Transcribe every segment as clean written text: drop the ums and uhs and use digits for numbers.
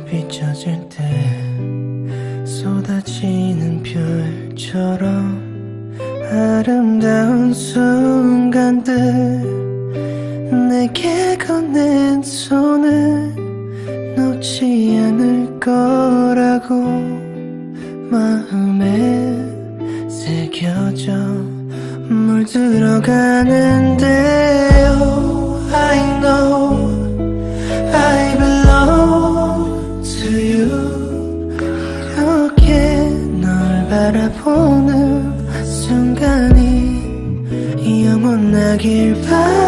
비춰질 때 쏟아지는 별처럼 아름다운 순간들 내게 건넨 손을 놓지 않을 거라고 마음에 새겨져 물들어가는데 oh, I know I belong to you 이렇게 널 바라보는 순간이 영원하길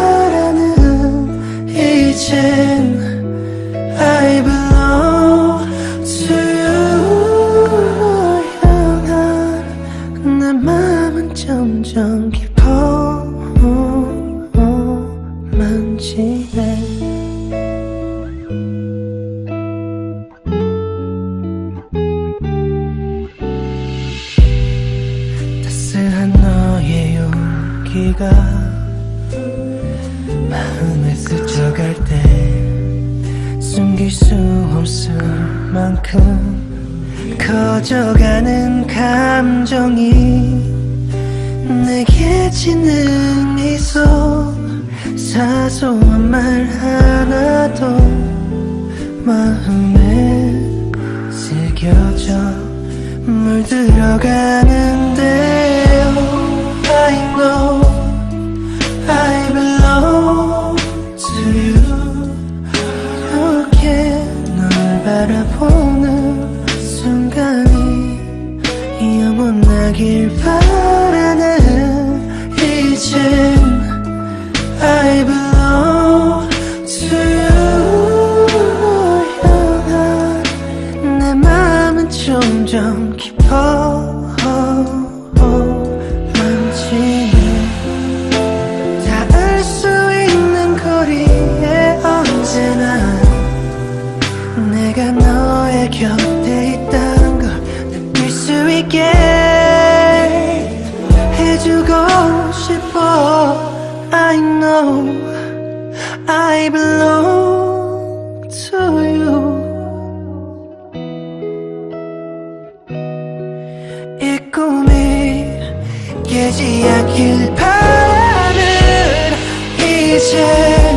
바라는 이젠 I belong to you 향한 내 맘은 점점 깊어 만지네 따스한 너의 용기가 마음에 스쳐갈 때 숨길 수 없을 만큼 커져가는 감정이 내게 지는 미소 사소한 말 하나도 마음에 새겨져 물들어가는데 oh, I know I belong to you 이렇게 널 바라보는 순간이 영원하길 바라는 이젠 I belong to you 향한 내 맘은 점점 깊어 만지네 닿을 수 있는 거리에 언제나 내가 너의 곁에 있다는 걸 느낄 수 있게 해주고 싶어 I know I belong to you 이 꿈이 깨지 않길 바라는 이제